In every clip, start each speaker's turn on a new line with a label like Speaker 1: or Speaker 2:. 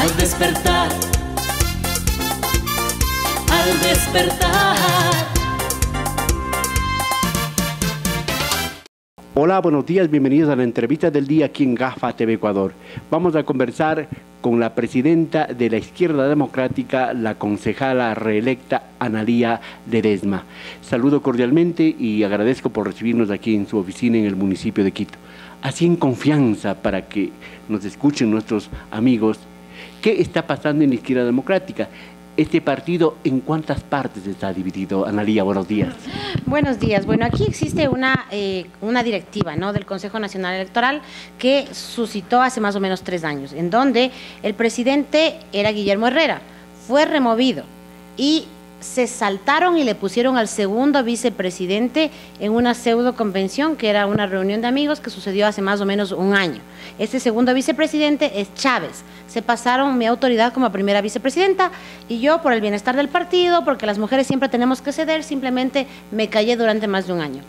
Speaker 1: al despertar, al despertar.
Speaker 2: Hola, buenos días, bienvenidos a la entrevista del día aquí en GAFA TV Ecuador. Vamos a conversar con la presidenta de la Izquierda Democrática, la concejala reelecta Analía Ledesma. Saludo cordialmente y agradezco por recibirnos aquí en su oficina en el municipio de Quito. Así en confianza para que nos escuchen nuestros amigos, ¿qué está pasando en la Izquierda Democrática? Este partido, ¿en cuántas partes está dividido? Analía, buenos días.
Speaker 3: Buenos días. Bueno, aquí existe una directiva, ¿no?, del Consejo Nacional Electoral que suscitó hace más o menos 3 años, en donde el presidente era Guillermo Herrera, fue removido y se saltaron y le pusieron al segundo vicepresidente en una pseudo convención que era una reunión de amigos que sucedió hace más o menos 1 año. Este segundo vicepresidente es Chávez. Se pasaron mi autoridad como primera vicepresidenta y yo, por el bienestar del partido, porque las mujeres siempre tenemos que ceder, simplemente me callé durante más de 1 año.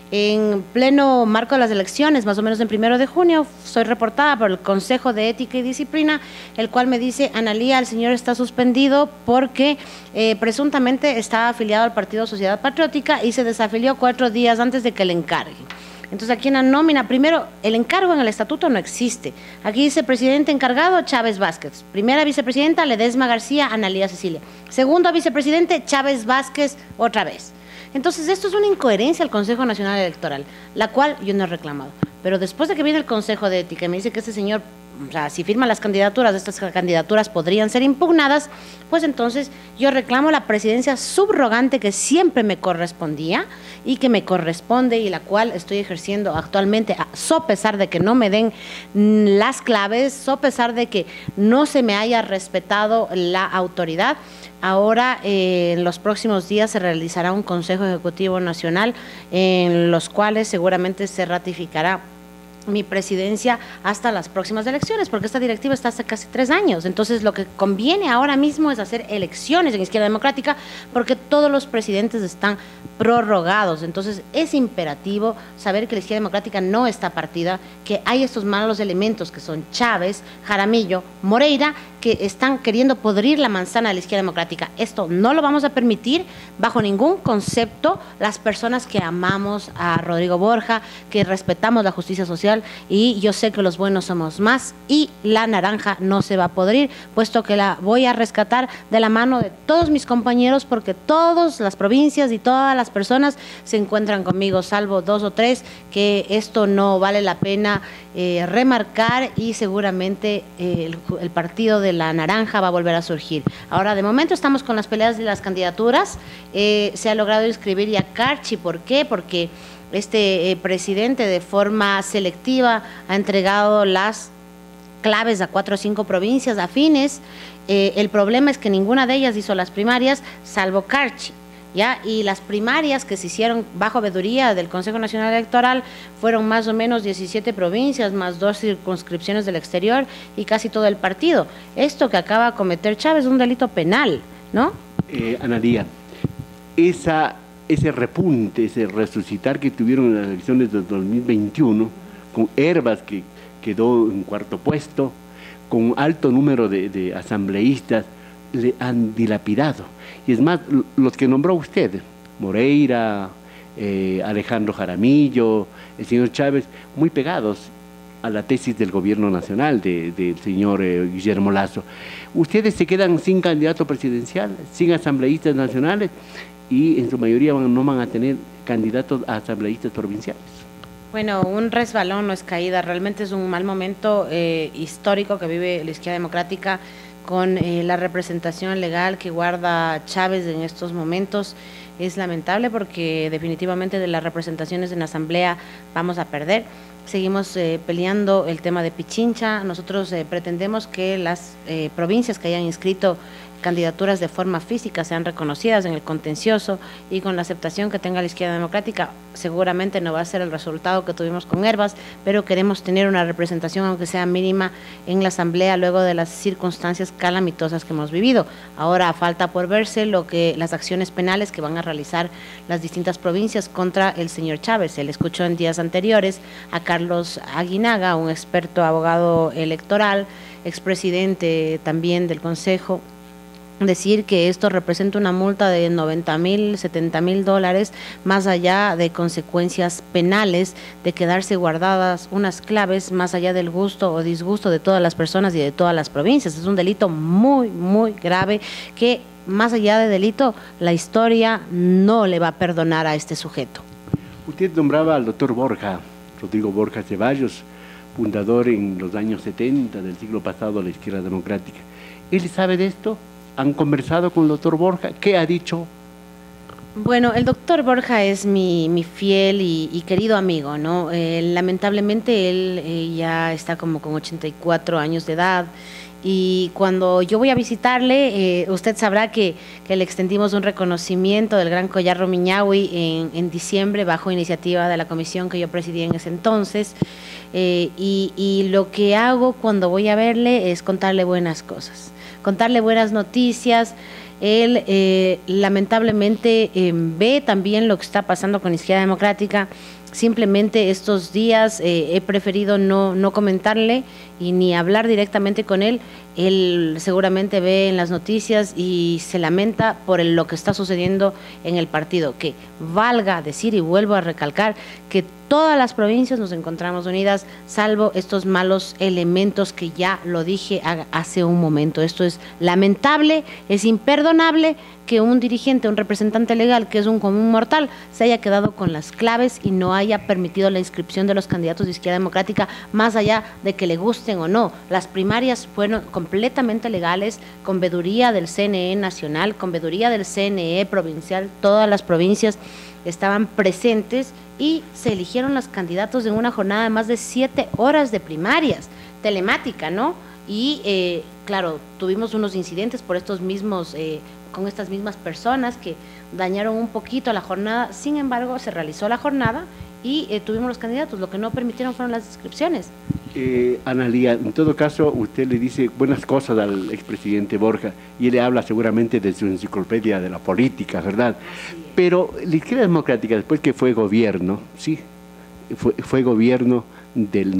Speaker 3: En pleno marco de las elecciones, más o menos en 1 de junio, soy reportada por el Consejo de Ética y Disciplina, el cual me dice: Analía, el señor está suspendido porque presuntamente estaba afiliado al Partido Sociedad Patriótica y se desafilió 4 días antes de que le encarguen. Entonces aquí en la nómina, primero, el encargo en el estatuto no existe. Aquí dice presidente encargado Chávez Vázquez, primera vicepresidenta Ledesma García, Analía Cecilia, segundo vicepresidente Chávez Vázquez otra vez. Entonces esto es una incoherencia al Consejo Nacional Electoral, la cual yo no he reclamado. Pero después de que viene el Consejo de Ética y me dice que este señor, o sea, si firma las candidaturas, estas candidaturas podrían ser impugnadas, pues entonces yo reclamo la presidencia subrogante que siempre me correspondía y que me corresponde y la cual estoy ejerciendo actualmente, so pesar de que no me den las claves, so pesar de que no se me haya respetado la autoridad. Ahora, en los próximos días se realizará un Consejo Ejecutivo Nacional en los cuales seguramente se ratificará mi presidencia hasta las próximas elecciones, porque esta directiva está hace casi 3 años. Entonces, lo que conviene ahora mismo es hacer elecciones en Izquierda Democrática, porque todos los presidentes están prorrogados. Entonces, es imperativo saber que la Izquierda Democrática no está partida, que hay estos malos elementos que son Chávez, Jaramillo, Moreira, que están queriendo podrir la manzana de la Izquierda Democrática. Esto no lo vamos a permitir bajo ningún concepto las personas que amamos a Rodrigo Borja, que respetamos la justicia social, y yo sé que los buenos somos más y la naranja no se va a podrir, puesto que la voy a rescatar de la mano de todos mis compañeros, porque todas las provincias y todas las personas se encuentran conmigo, salvo 2 o 3, que esto no vale la pena remarcar, y seguramente el partido de la naranja va a volver a surgir. Ahora, de momento estamos con las peleas de las candidaturas. Se ha logrado inscribir ya Carchi. ¿Por qué? Porque este presidente de forma selectiva ha entregado las claves a 4 o 5 provincias afines. El problema es que ninguna de ellas hizo las primarias, salvo Carchi, ¿ya? Y las primarias que se hicieron bajo veeduría del Consejo Nacional Electoral fueron más o menos 17 provincias, más 2 circunscripciones del exterior y casi todo el partido. Esto que acaba de cometer Chávez es un delito penal, ¿no?
Speaker 2: Analía, ese repunte, ese resucitar que tuvieron en las elecciones de 2021, con Hervas que quedó en 4º puesto, con un alto número de asambleístas, le han dilapidado. Y es más, los que nombró usted, Moreira, Alejandro Jaramillo, el señor Chávez, muy pegados a la tesis del gobierno nacional del señor Guillermo Lasso. Ustedes se quedan sin candidato presidencial, sin asambleístas nacionales, y en su mayoría no van a tener candidatos a asambleístas provinciales.
Speaker 3: Bueno, un resbalón no es caída, realmente es un mal momento histórico que vive la Izquierda Democrática con la representación legal que guarda Chávez en estos momentos. Es lamentable porque definitivamente de las representaciones en la Asamblea vamos a perder. Seguimos peleando el tema de Pichincha. Nosotros pretendemos que las provincias que hayan inscrito candidaturas de forma física sean reconocidas en el contencioso, y con la aceptación que tenga la Izquierda Democrática seguramente no va a ser el resultado que tuvimos con Hervas, pero queremos tener una representación aunque sea mínima en la Asamblea luego de las circunstancias calamitosas que hemos vivido. Ahora falta por verse las acciones penales que van a realizar las distintas provincias contra el señor Chávez. Se le escuchó en días anteriores a Carlos Aguinaga, un experto abogado electoral, expresidente también del Consejo, decir que esto representa una multa de 90.000, 70.000 dólares, más allá de consecuencias penales, de quedarse guardadas unas claves, más allá del gusto o disgusto de todas las personas y de todas las provincias. Es un delito muy, muy grave que, más allá de delito, la historia no le va a perdonar a este sujeto.
Speaker 2: Usted nombraba al doctor Borja, Rodrigo Borja Ceballos, fundador en los años 70 del siglo pasado de la izquierda democrática. ¿Él sabe de esto? ¿Han conversado con el doctor Borja? ¿Qué ha dicho?
Speaker 3: Bueno, el doctor Borja es mi fiel y querido amigo, ¿no? Lamentablemente él ya está como con 84 años de edad, y cuando yo voy a visitarle, usted sabrá que le extendimos un reconocimiento del Gran Collar Rumiñahui en diciembre, bajo iniciativa de la comisión que yo presidí en ese entonces, y lo que hago cuando voy a verle es contarle buenas cosas, contarle buenas noticias. Él lamentablemente ve también lo que está pasando con Izquierda Democrática. Simplemente estos días he preferido no comentarle y ni hablar directamente con él. Él seguramente ve en las noticias y se lamenta por lo que está sucediendo en el partido. Que valga decir, y vuelvo a recalcar, que todas las provincias nos encontramos unidas, salvo estos malos elementos que ya lo dije hace un momento. Esto es lamentable, es imperdonable que un dirigente, un representante legal, que es un común mortal, se haya quedado con las claves y no haya permitido la inscripción de los candidatos de Izquierda Democrática, más allá de que le gusten o no. Las primarias fueron completamente legales, con veeduría del CNE nacional, con veeduría del CNE provincial, todas las provincias estaban presentes y se eligieron los candidatos en una jornada de más de 7 horas de primarias, telemática, ¿no? Y claro, tuvimos unos incidentes por estos mismos, con estas mismas personas que dañaron un poquito la jornada. Sin embargo, se realizó la jornada y tuvimos los candidatos. Lo que no permitieron fueron las inscripciones.
Speaker 2: Analía, en todo caso, usted le dice buenas cosas al expresidente Borja y él le habla seguramente de su enciclopedia de la política, ¿verdad? Pero la Izquierda Democrática, después que fue gobierno, sí, fue gobierno del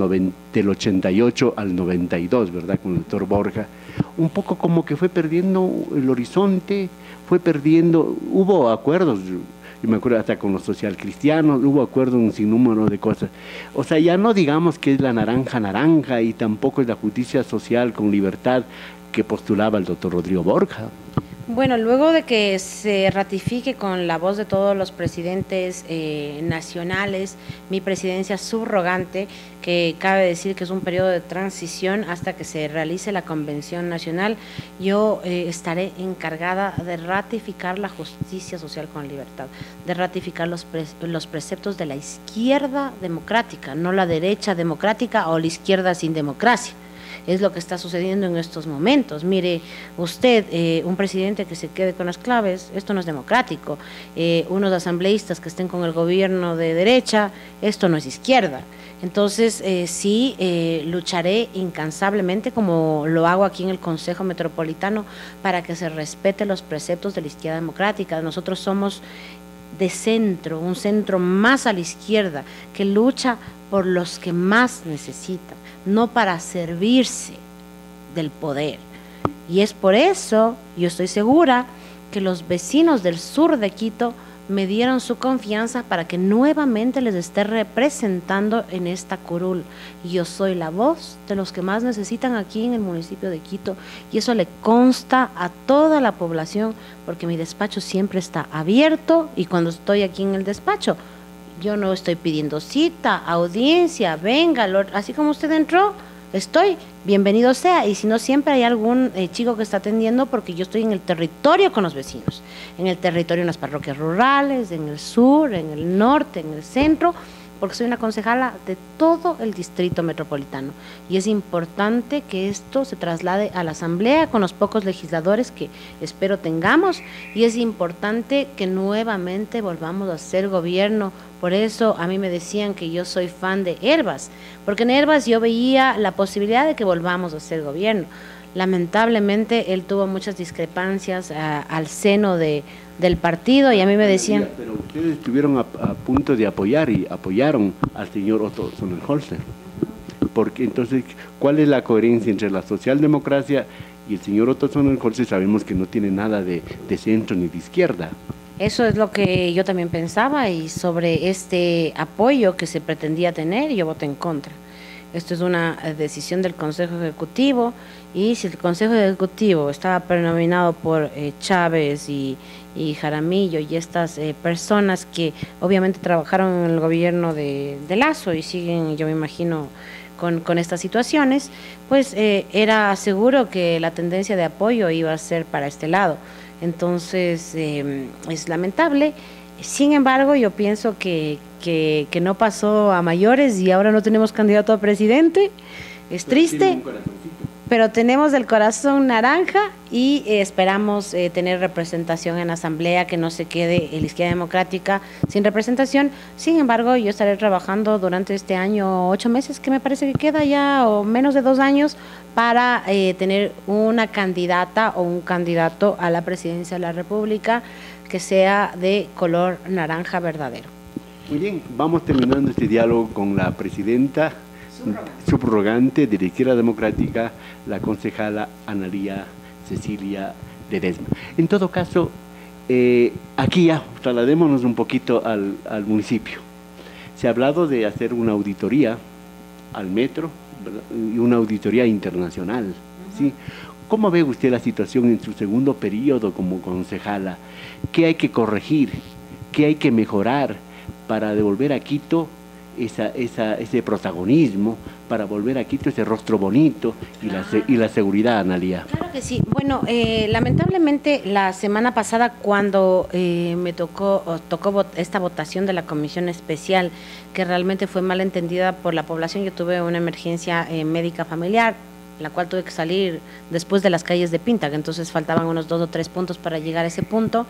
Speaker 2: 88 al 92, ¿verdad?, con el doctor Borja, un poco como que fue perdiendo el horizonte, fue perdiendo, hubo acuerdos, yo me acuerdo hasta con los socialcristianos, hubo acuerdos en un sinnúmero de cosas. O sea, ya no digamos que es la naranja y tampoco es la justicia social con libertad que postulaba el doctor Rodrigo Borja.
Speaker 3: Bueno, luego de que se ratifique con la voz de todos los presidentes nacionales mi presidencia subrogante, que cabe decir que es un periodo de transición hasta que se realice la convención nacional, yo estaré encargada de ratificar la justicia social con libertad, de ratificar los preceptos de la izquierda democrática, no la derecha democrática o la izquierda sin democracia. Es lo que está sucediendo en estos momentos. Mire, usted, un presidente que se quede con las claves, esto no es democrático. Unos asambleístas que estén con el gobierno de derecha, esto no es izquierda. Entonces, sí, lucharé incansablemente, como lo hago aquí en el Consejo Metropolitano, para que se respeten los preceptos de la izquierda democrática. Nosotros somos de centro, un centro más a la izquierda, que lucha por los que más necesitan, no para servirse del poder. Y es por eso, yo estoy segura, que los vecinos del sur de Quito me dieron su confianza para que nuevamente les esté representando en esta curul. Yo soy la voz de los que más necesitan aquí en el municipio de Quito, y eso le consta a toda la población, porque mi despacho siempre está abierto, y cuando estoy aquí en el despacho, yo no estoy pidiendo cita, audiencia, venga, así como usted entró, estoy, bienvenido sea, y si no, siempre hay algún chico que está atendiendo, porque yo estoy en el territorio con los vecinos, en el territorio, en las parroquias rurales, en el sur, en el norte, en el centro, porque soy una concejala de todo el distrito metropolitano, y es importante que esto se traslade a la asamblea con los pocos legisladores que espero tengamos, y es importante que nuevamente volvamos a hacer gobierno. Por eso a mí me decían que yo soy fan de Herbas, porque en Herbas yo veía la posibilidad de que volvamos a hacer gobierno. Lamentablemente él tuvo muchas discrepancias al seno del partido, y a mí me decían...
Speaker 2: Pero ustedes estuvieron a punto de apoyar y apoyaron al señor Otto Sonnenholzer. porque entonces, ¿cuál es la coherencia entre la socialdemocracia y el señor Otto Sonnenholzer? Sabemos que no tiene nada de centro ni de izquierda.
Speaker 3: Eso es lo que yo también pensaba, y sobre este apoyo que se pretendía tener, yo voté en contra. Esto es una decisión del Consejo Ejecutivo, y si el Consejo Ejecutivo estaba prenominado por Chávez y Jaramillo y estas personas que obviamente trabajaron en el gobierno de Lasso y siguen, yo me imagino, con estas situaciones, pues era seguro que la tendencia de apoyo iba a ser para este lado. Entonces, es lamentable. Sin embargo, yo pienso que no pasó a mayores y ahora no tenemos candidato a presidente. Es triste, pero tenemos el corazón naranja y esperamos tener representación en la Asamblea, que no se quede la Izquierda Democrática sin representación. Sin embargo, yo estaré trabajando durante este año, 8 meses, que me parece que queda ya, o menos de 2 años, para tener una candidata o un candidato a la presidencia de la República que sea de color naranja verdadero.
Speaker 2: Muy bien, vamos terminando este diálogo con la presidenta subrogante de la Izquierda Democrática, la concejala Analía Cecilia Ledesma. En todo caso, aquí ya trasladémonos un poquito al municipio. Se ha hablado de hacer una auditoría al metro, ¿verdad? Y una auditoría internacional, ¿sí? ¿Cómo ve usted la situación en su segundo periodo como concejala? ¿Qué hay que corregir? ¿Qué hay que mejorar para devolver a Quito ese protagonismo, para volver a Quito ese rostro bonito y la seguridad, Analía?
Speaker 3: Claro que sí. Bueno, lamentablemente la semana pasada, cuando me tocó esta votación de la comisión especial, que realmente fue mal entendida por la población, yo tuve una emergencia médica familiar, la cual tuve que salir después de las calles de Pinta, que entonces faltaban unos 2 o 3 puntos para llegar a ese punto,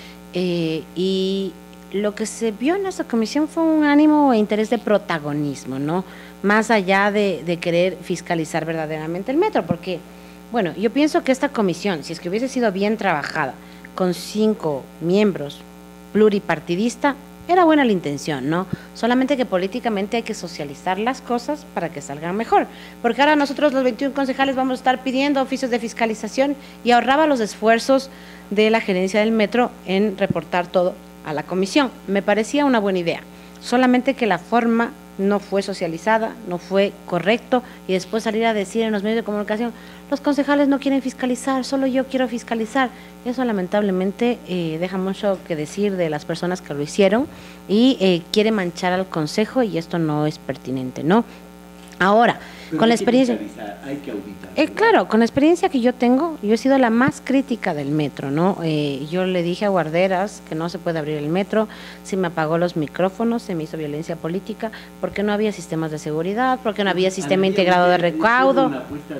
Speaker 3: y lo que se vio en esta comisión fue un ánimo e interés de protagonismo, ¿no? Más allá de querer fiscalizar verdaderamente el metro, porque, bueno, yo pienso que esta comisión, si es que hubiese sido bien trabajada, con 5 miembros, pluripartidista, era buena la intención, ¿no? Solamente que políticamente hay que socializar las cosas para que salgan mejor, porque ahora nosotros los 21 concejales vamos a estar pidiendo oficios de fiscalización, y ahorraba los esfuerzos de la gerencia del metro en reportar todo a la comisión. Me parecía una buena idea, solamente que la forma no fue socializada, no fue correcto, y después salir a decir en los medios de comunicación, los concejales no quieren fiscalizar, solo yo quiero fiscalizar. Eso lamentablemente deja mucho que decir de las personas que lo hicieron, y quiere manchar al consejo, y esto no es pertinente, ¿no? Ahora, pero con la experiencia,
Speaker 2: hay que auditar,
Speaker 3: claro, con la experiencia que yo tengo, yo he sido la más crítica del metro, ¿no? Yo le dije a Guarderas que no se puede abrir el metro, se me apagó los micrófonos, se me hizo violencia política, porque no había sistemas de seguridad, porque no había sistema integrado de recaudo.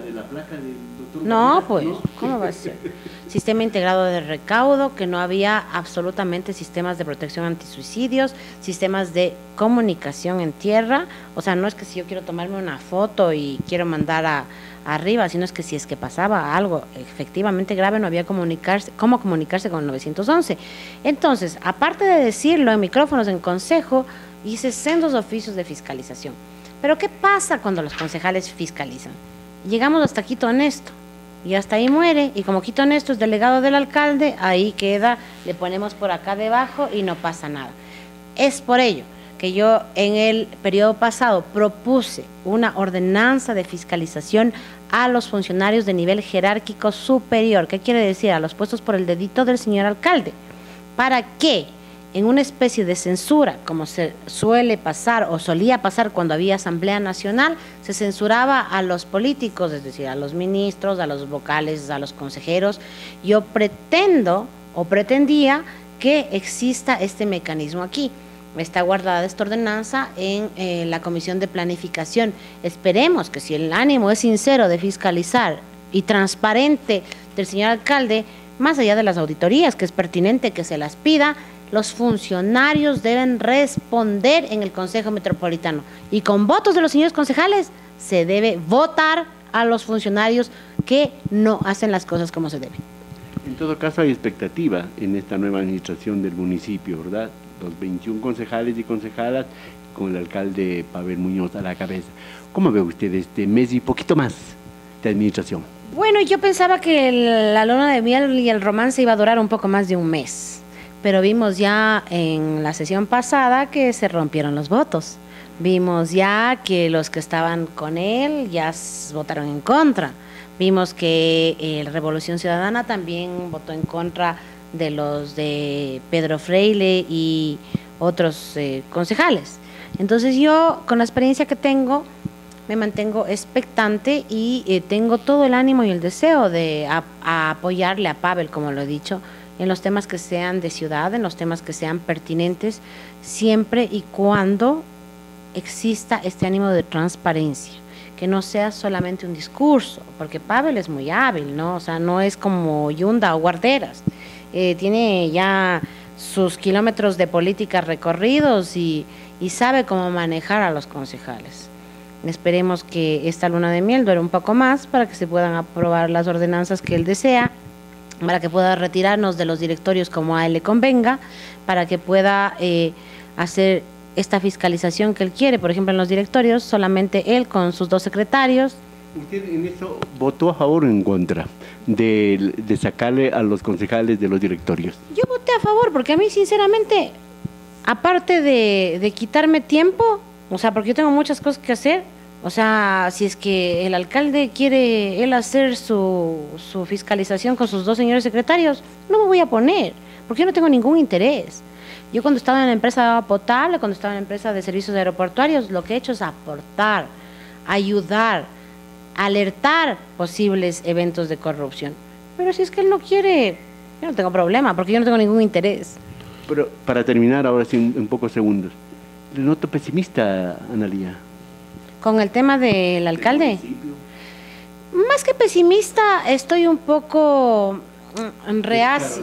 Speaker 3: No, pues, ¿cómo va a ser? Sistema integrado de recaudo, que no había absolutamente sistemas de protección antisuicidios, sistemas de comunicación en tierra. O sea, no es que si yo quiero tomarme una foto y quiero mandar arriba, sino es que si es que pasaba algo efectivamente grave, no había cómo comunicarse con el 911. Entonces, aparte de decirlo en micrófonos, en consejo, hice sendos oficios de fiscalización. Pero ¿qué pasa cuando los concejales fiscalizan? Llegamos hasta Quito Honesto, y hasta ahí muere, y como Quito Honesto es delegado del alcalde, ahí queda, le ponemos por acá debajo y no pasa nada. Es por ello que yo en el periodo pasado propuse una ordenanza de fiscalización a los funcionarios de nivel jerárquico superior. ¿Qué quiere decir? A los puestos por el dedito del señor alcalde, para que en una especie de censura, como se suele pasar o solía pasar cuando había Asamblea Nacional, se censuraba a los políticos, es decir, a los ministros, a los vocales, a los consejeros. Yo pretendía que exista este mecanismo aquí. Está guardada esta ordenanza en la Comisión de Planificación. Esperemos que, si el ánimo es sincero de fiscalizar y transparente del señor alcalde, más allá de las auditorías, que es pertinente que se las pida, los funcionarios deben responder en el Consejo Metropolitano, y con votos de los señores concejales se debe votar a los funcionarios que no hacen las cosas como se debe.
Speaker 2: En todo caso, hay expectativa en esta nueva administración del municipio, ¿verdad? Los 21 concejales y concejalas con el alcalde Pavel Muñoz a la cabeza. ¿Cómo ve usted este mes y poquito más de administración?
Speaker 3: Bueno, yo pensaba que la luna de miel y el romance iba a durar un poco más de un mes, pero vimos ya en la sesión pasada que se rompieron los votos. Vimos ya que los que estaban con él ya votaron en contra. Vimos que Revolución Ciudadana también votó en contra de los de Pedro Freile y otros concejales. Entonces yo, con la experiencia que tengo, me mantengo expectante y tengo todo el ánimo y el deseo de apoyarle a Pavel, como lo he dicho, en los temas que sean de ciudad, en los temas que sean pertinentes, siempre y cuando exista este ánimo de transparencia, que no sea solamente un discurso, porque Pavel es muy hábil, ¿no? O sea, no es como Yunda o Guarderas, tiene ya sus kilómetros de política recorridos y sabe cómo manejar a los concejales. Esperemos que esta luna de miel dure un poco más para que se puedan aprobar las ordenanzas que él desea, para que pueda retirarnos de los directorios como a él le convenga, para que pueda hacer esta fiscalización que él quiere. Por ejemplo, en los directorios, solamente él con sus 2 secretarios.
Speaker 2: ¿Usted en eso votó a favor o en contra de sacarle a los concejales de los directorios?
Speaker 3: Yo voté a favor, porque a mí, sinceramente, aparte de quitarme tiempo, o sea, porque yo tengo muchas cosas que hacer, o sea, si es que el alcalde quiere él hacer su fiscalización con sus 2 señores secretarios, no me voy a poner, porque yo no tengo ningún interés. Yo cuando estaba en la empresa de agua potable, cuando estaba en la empresa de servicios aeroportuarios, lo que he hecho es aportar, ayudar, alertar posibles eventos de corrupción. Pero si es que él no quiere, yo no tengo problema, porque yo no tengo ningún interés.
Speaker 2: Pero para terminar, ahora sí, en pocos segundos, le noto pesimista, Analía.
Speaker 3: ¿Con el tema del alcalde? Más que pesimista, estoy un poco reacia.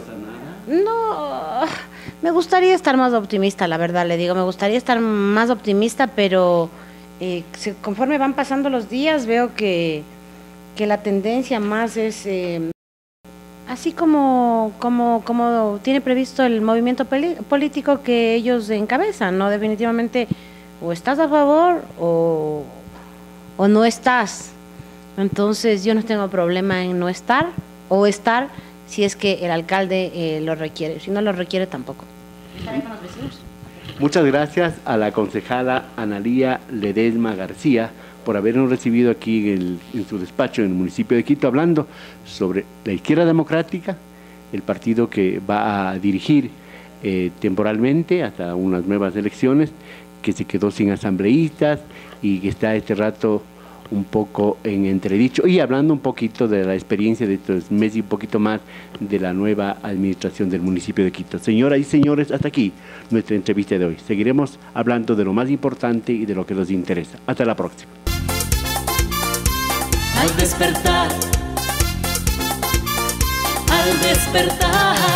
Speaker 3: No, me gustaría estar más optimista, la verdad, le digo, me gustaría estar más optimista, pero conforme van pasando los días veo que la tendencia más es así como tiene previsto el movimiento político que ellos encabezan, ¿no? Definitivamente o estás a favor o no estás. Entonces yo no tengo problema en no estar o estar si es que el alcalde lo requiere, si no lo requiere tampoco. ¿Estaré con los vecinos?
Speaker 2: Muchas gracias a la concejala Analía Ledesma García por habernos recibido aquí en su despacho en el municipio de Quito, hablando sobre la izquierda democrática, el partido que va a dirigir temporalmente hasta unas nuevas elecciones, que se quedó sin asambleístas y que está este rato un poco en entredicho, y hablando un poquito de la experiencia de estos meses y un poquito más de la nueva administración del municipio de Quito. Señoras y señores, hasta aquí nuestra entrevista de hoy. Seguiremos hablando de lo más importante y de lo que nos interesa. Hasta la próxima.
Speaker 1: Al despertar, al despertar.